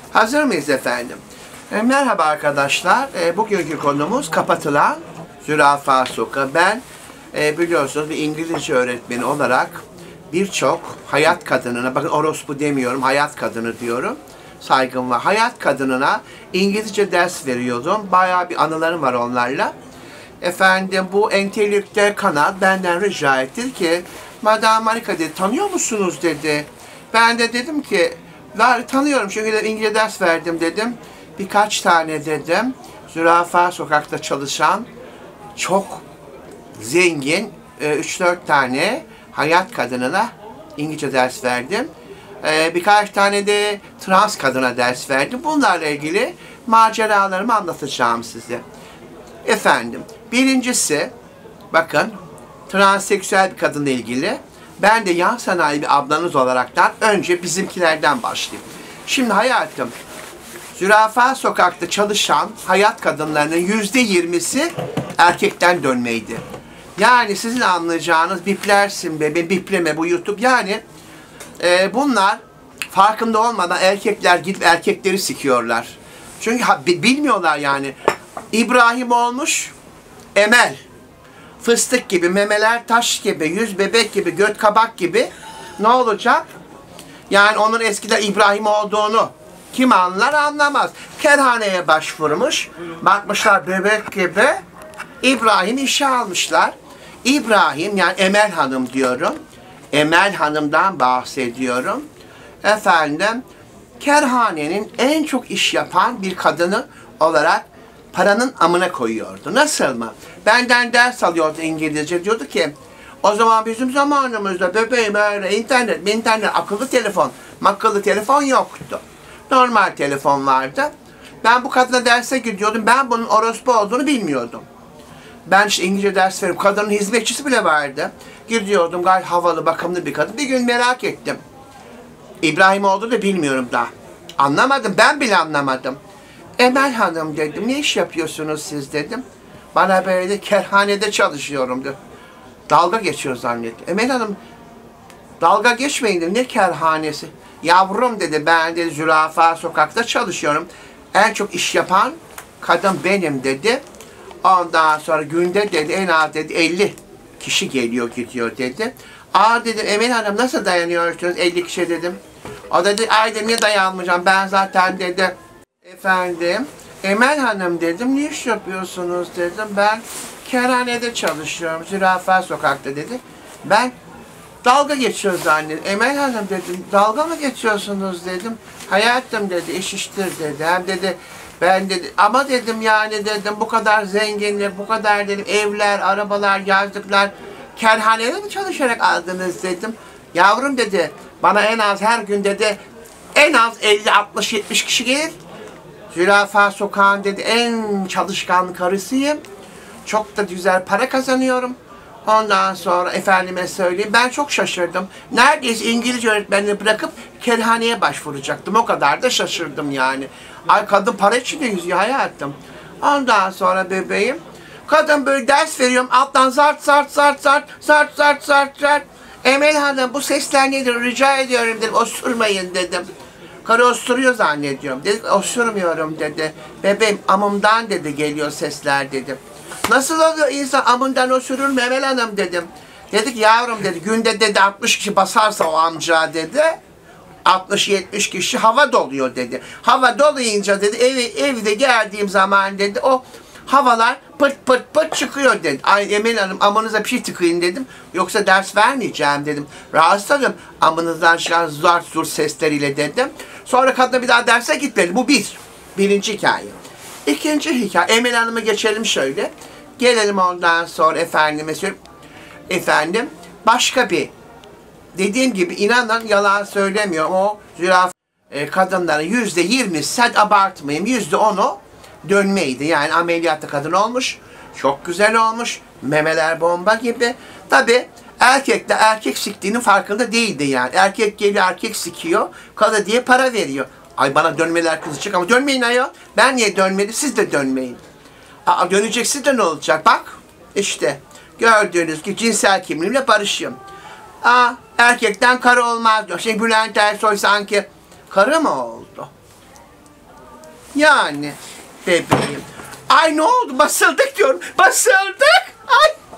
Hazır mıyız efendim? Merhaba arkadaşlar. Bugünkü konumuz kapatılan zürafa sokağı. Ben biliyorsunuz bir İngilizce öğretmeni olarak birçok hayat kadınına, bakın orospu demiyorum, hayat kadını diyorum. Saygım var. Hayat kadınına İngilizce ders veriyordum. Bayağı bir anılarım var onlarla. Efendim bu entelektüel kanal benden rica etti ki Madame Marika dedi, tanıyor musunuz dedi. Ben de dedim ki tanıyorum çünkü İngilizce ders verdim dedim. Birkaç tane dedim zürafa sokakta çalışan çok zengin 3-4 tane hayat kadınına İngilizce ders verdim. Birkaç tane de trans kadına ders verdim. Bunlarla ilgili maceralarımı anlatacağım size. Efendim, birincisi, bakın, transseksüel bir kadınla ilgili. Ben de yan sanayi bir ablanız olaraktan önce bizimkilerden başlayayım. Şimdi hayatım, zürafa sokakta çalışan hayat kadınlarının %20'si erkekten dönmeydi. Yani sizin anlayacağınız biplersin be, bipleme bu YouTube. Yani bunlar farkında olmadan erkekler gidip erkekleri sikiyorlar. Çünkü bilmiyorlar yani. İbrahim olmuş, Emel. Fıstık gibi, memeler taş gibi, yüz bebek gibi, göt kabak gibi. Ne olacak? Yani onun eskiden İbrahim olduğunu kim anlar anlamaz. Kerhaneye başvurmuş, bakmışlar bebek gibi. İbrahim işe almışlar. İbrahim, yani Emel Hanım diyorum. Emel Hanım'dan bahsediyorum. Efendim, kerhanenin en çok iş yapan bir kadını olarak paranın amına koyuyordu. Nasıl mı? Benden ders alıyordu İngilizce. Diyordu ki, o zaman bizim zamanımızda bebeğim öyle internet, akıllı telefon yoktu. Normal telefon vardı. Ben bu kadına derse gidiyordum. Ben bunun orospu olduğunu bilmiyordum. Ben işte İngilizce ders verip kadının hizmetçisi bile vardı. Gidiyordum, gayet havalı, bakımlı bir kadın. Bir gün merak ettim. İbrahim olduğunu da bilmiyorum daha. Anlamadım, ben bile anlamadım. Emel Hanım dedim, ne iş yapıyorsunuz siz dedim. Bana böyle kerhanede çalışıyorum dedi. Dalga geçiyor zannettim. Emel Hanım, dalga geçmeyin dedim, ne kerhanesi? Yavrum dedi, ben de zürafa sokakta çalışıyorum. En çok iş yapan kadın benim dedi. Ondan sonra günde dedi, en az dedi 50 kişi geliyor gidiyor dedi. Aa dedim, Emel Hanım nasıl dayanıyorsunuz 50 kişi dedim. O dedi, ay dedim, niye dayanmayacağım ben zaten dedi. Efendim, Emel Hanım dedim, ne iş yapıyorsunuz dedim. Ben kerhanede çalışıyorum, zürafa sokakta dedi. Ben dalga geçiyor zannettim. Emel Hanım dedim, dalga mı geçiyorsunuz dedim. Hayatım dedi, iş iştir dedi. Hem dedi, ben dedi, ama dedim yani dedim, bu kadar zenginlik, bu kadar dedim, evler, arabalar, yazlıklar, kerhanede mi çalışarak aldınız dedim. Yavrum dedi, bana en az her gün dedi, en az 50, 60, 70 kişi gelir. Zürafa sokağın dedi, en çalışkan karısıyım. Çok da güzel para kazanıyorum. Ondan sonra efendime söyleyeyim, ben çok şaşırdım. Neredeyse İngilizce öğretmenini bırakıp kerhaneye başvuracaktım. O kadar da şaşırdım yani. Ay kadın para içinde yüzüyor hayatım. Ondan sonra bebeğim, kadın böyle ders veriyorum, alttan zart. Emel Hanım bu sesler nedir rica ediyorum dedim, osurmayın dedim. Karı osuruyor zannediyorum. Dedik osurmuyorum dedi. Bebeğim amımdan dedi geliyor sesler dedim. Nasıl oluyor insan amından osurur mu Emel Hanım dedim. Dedik yavrum dedi, günde dedi 60 kişi basarsa o amca dedi. 60-70 kişi hava doluyor dedi. Hava dolayınca dedi evde geldiğim zaman dedi o havalar pırt çıkıyor dedi. Ay Emel Hanım amınıza bir şey tıkayın dedim. Yoksa ders vermeyeceğim dedim. Rahatsızım amınızdan çıkan zart zur sesleriyle dedim. Sonra kadına bir daha derse gitmedi. Bu birinci hikaye. İkinci hikaye. Emel Hanım'a geçelim şöyle. Gelelim ondan sonra efendim başka bir, dediğim gibi inanın yalan söylemiyorum, o zürafa kadınların %20'si, sen abartmayayım, %10'u dönmeydi. Yani ameliyatta kadın olmuş, çok güzel olmuş, memeler bomba gibi. Tabi erkek de erkek siktiğinin farkında değildi yani. Erkek geliyor erkek sikiyor, kadın diye para veriyor. Ay bana dönmeler kızacak ama dönmeyin ayol. Ben niye dönmedim, siz de dönmeyin. Aa, döneceksiniz de ne olacak bak. İşte gördüğünüz gibi cinsel kimliğimle barışıyorum. Aa, erkekten karı olmaz diyor. Bülent Ersoy sanki karı mı oldu? Yani bebeğim. Ay ne oldu? Basıldık diyorum. Basıldık. Ay.